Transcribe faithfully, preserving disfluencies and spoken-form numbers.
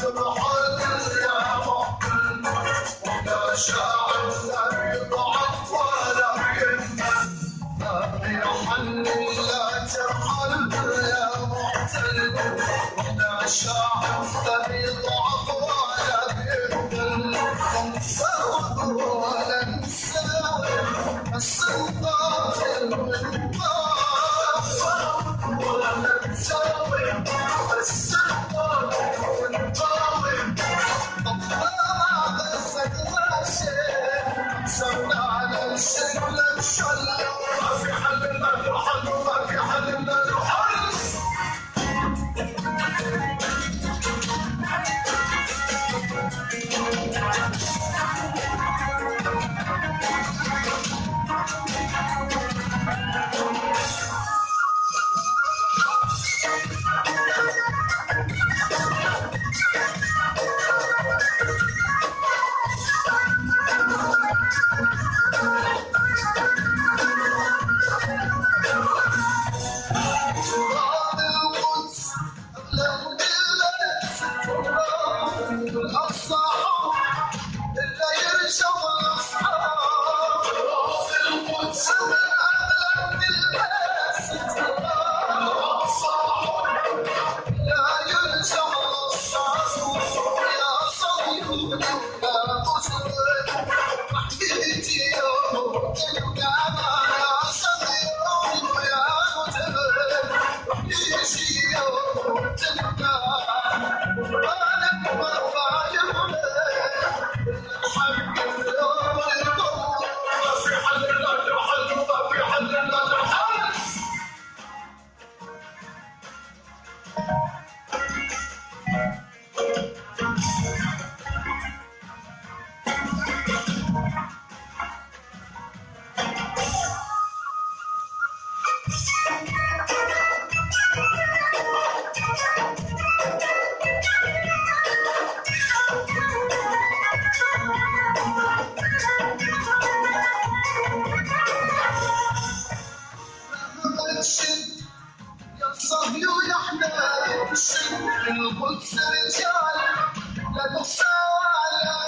ترحل يا مقبل ولا شاعر لا يضعف ولا يهمل ما بيرحل لا ترحل يا مقتل ولا شاعر لا يضعف ولا يهمل نساوي ولا نساوي السلطان المنطاف ولا نساوي السلطان المنطاوي طبعا غسل راسي سمنا على الشكل الشلة ما في حل ما في حل ما في حل ما في حل No.